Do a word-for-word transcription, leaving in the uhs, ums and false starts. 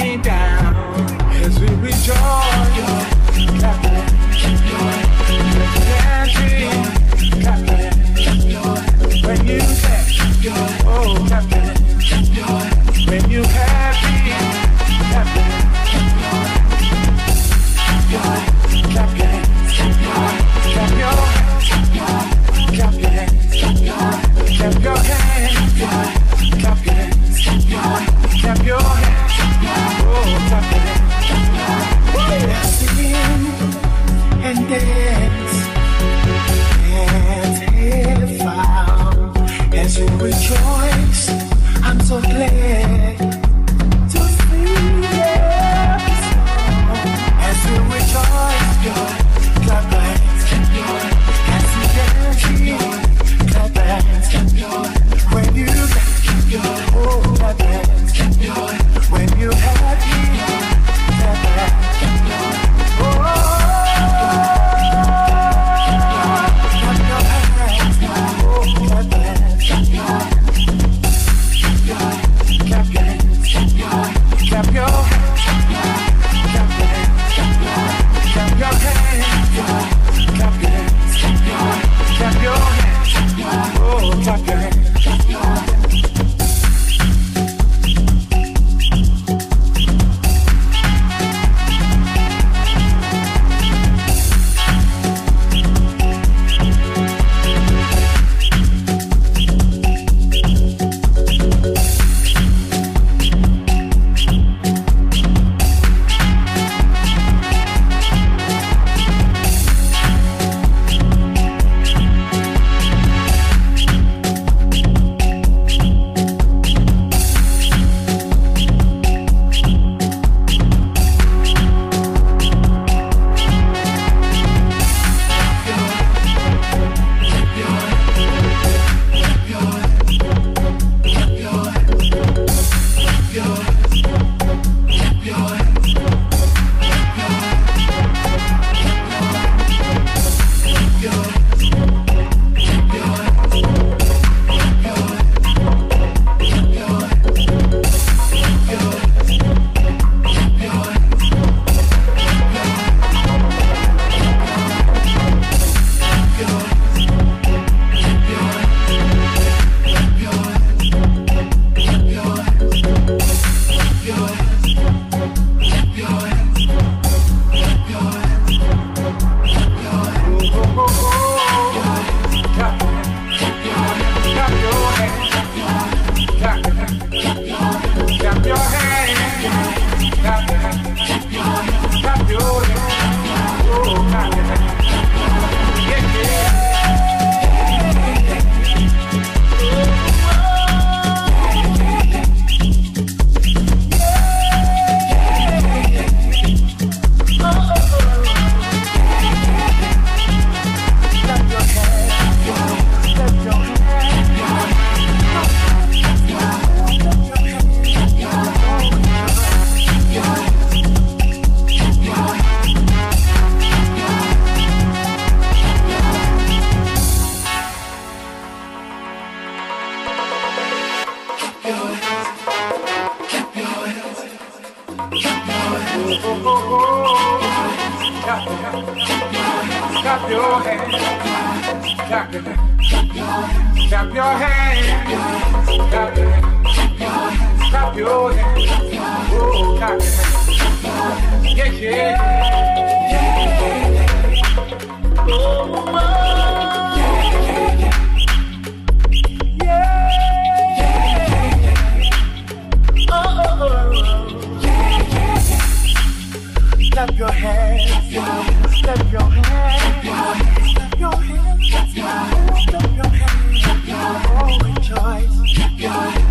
me down as we rejoice. Clap your hands, clap your hands. When you say, oh, clap your hands. When you happy, clap your hands. Clap your hands, clap your hands, clap your hands, clap your hands, clap your hands, clap your hands, oh, clap your hands. Sing and dance, and have found as you rejoice. I'm so glad to sing this song as you rejoice. Clap your hands, as you dance, clap your hands. When you dance, oh, clap your hands. When you happy, clap your hands. Oh, clap your hands. Oh, clap your hands. Clap your hands. Clap your hands. Clap your hands, clap your hands, clap your hands, oh, clap your hands. Clap your hands, clap your hands, clap your hands, clap your hands, clap your hands, oh, clap your hands, yeah, yeah, yeah, oh, oh, yeah, yeah, yeah, oh, oh, oh, clap your hands, clap your hands, clap your hands, clap your hands, oh, rejoice.